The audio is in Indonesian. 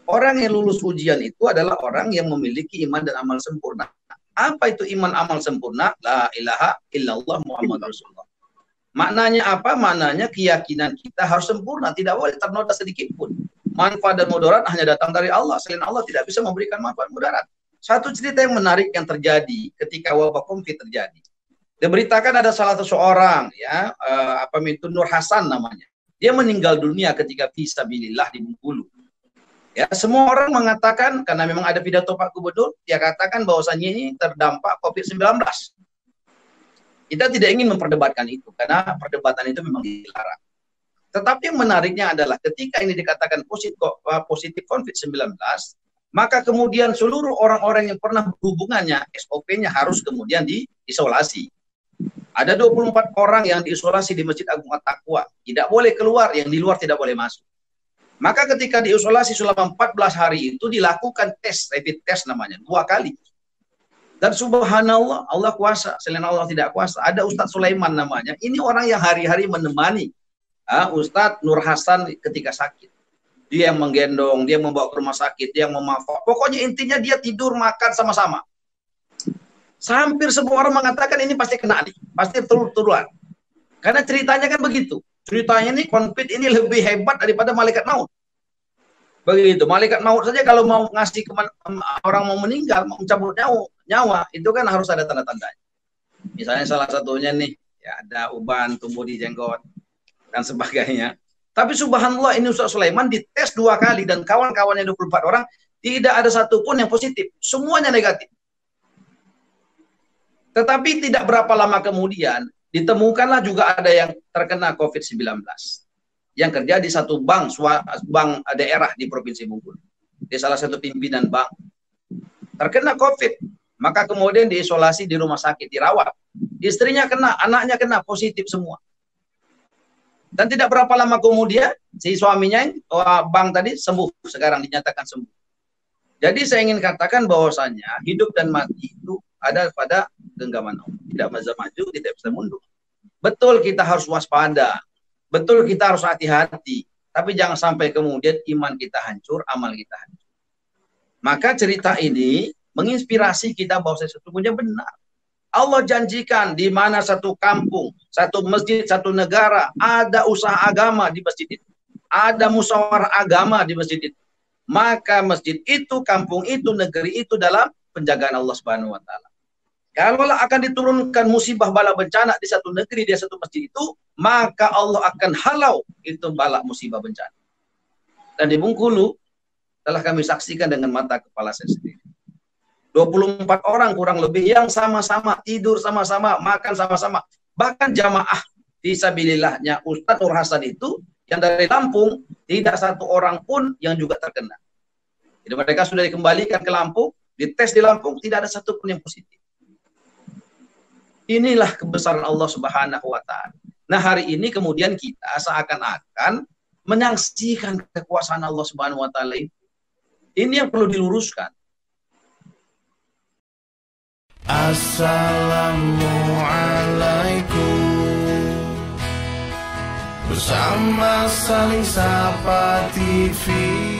Orang yang lulus ujian itu adalah orang yang memiliki iman dan amal sempurna. Apa itu iman amal sempurna? La ilaha illallah Muhammad Rasulullah. Maknanya apa? Maknanya keyakinan kita harus sempurna, tidak boleh ternoda sedikit pun. Manfaat dan mudarat hanya datang dari Allah. Selain Allah tidak bisa memberikan manfaat mudarat. Satu cerita yang menarik yang terjadi ketika wabah COVID terjadi. Diberitakan ada salah seorang ya, itu Nur Hasan namanya. Dia meninggal dunia ketika fisabilillah di Bengkulu. Ya, semua orang mengatakan karena memang ada pidato Pak Gubernur, dia katakan bahwasannya ini terdampak COVID-19. Kita tidak ingin memperdebatkan itu karena perdebatan itu memang dilarang. Tetapi yang menariknya adalah ketika ini dikatakan positif COVID-19, maka kemudian seluruh orang-orang yang pernah berhubungannya, SOP-nya harus kemudian diisolasi. Ada 24 orang yang diisolasi di Masjid Agung At-Taqwa. Tidak boleh keluar, yang di luar tidak boleh masuk. Maka ketika diisolasi selama 14 hari itu dilakukan tes, rapid test namanya, 2 kali. Dan subhanallah, Allah kuasa, selain Allah tidak kuasa. Ada Ustadz Sulaiman namanya. Ini orang yang hari-hari menemani Ustadz Nur Hasan ketika sakit. Dia yang menggendong, dia membawa ke rumah sakit, dia yang memafak. Pokoknya intinya dia tidur, makan sama-sama. Hampir semua orang mengatakan ini pasti kena nih, pasti turun. Karena ceritanya kan begitu. Ceritanya nih COVID ini lebih hebat daripada malaikat maut. Begitu, malaikat maut saja kalau mau ngasih orang mau meninggal, mau mencabut nyawa, itu kan harus ada tanda-tandanya. Misalnya salah satunya nih, ya ada uban tumbuh di jenggot dan sebagainya. Tapi subhanallah ini Ustaz Sulaiman dites 2 kali dan kawan-kawannya 24 orang tidak ada satupun yang positif, semuanya negatif. Tetapi tidak berapa lama kemudian ditemukanlah juga ada yang terkena COVID-19 yang kerja di satu bank daerah di Provinsi Bengkulu. Di salah satu pimpinan bank terkena COVID, maka kemudian diisolasi di rumah sakit, dirawat. Istrinya kena, anaknya kena, positif semua. Dan tidak berapa lama kemudian si suaminya bank tadi sembuh, sekarang dinyatakan sembuh. Jadi saya ingin katakan bahwasanya hidup dan mati itu ada pada genggaman Allah. Tidak bisa maju, tidak bisa mundur. Betul kita harus waspada. Betul kita harus hati-hati. Tapi jangan sampai kemudian iman kita hancur, amal kita hancur. Maka cerita ini menginspirasi kita bahwa sesungguhnya benar. Allah janjikan di mana satu kampung, satu masjid, satu negara, ada usaha agama di masjid itu. Ada musyawarah agama di masjid itu. Maka masjid itu, kampung itu, negeri itu dalam penjagaan Allah Subhanahu wa taala. Kalau akan diturunkan musibah bala bencana di satu negeri, di satu masjid itu, maka Allah akan halau itu bala musibah bencana. Dan di Bengkulu telah kami saksikan dengan mata kepala saya sendiri. 24 orang kurang lebih yang sama-sama tidur sama-sama, makan sama-sama. Bahkan jamaah fisabilillahnya Ustadz Nur Hasan itu yang dari Lampung, tidak satu orang pun yang juga terkena. Jadi mereka sudah dikembalikan ke Lampung, dites di Lampung, tidak ada satupun yang positif. Inilah kebesaran Allah Subhanahu wa taala. Nah, hari ini kemudian kita seakan-akan menyaksikan kekuasaan Allah Subhanahu wa taala itu. Ini yang perlu diluruskan. Assalamualaikum. Bersama Saling Sapa TV.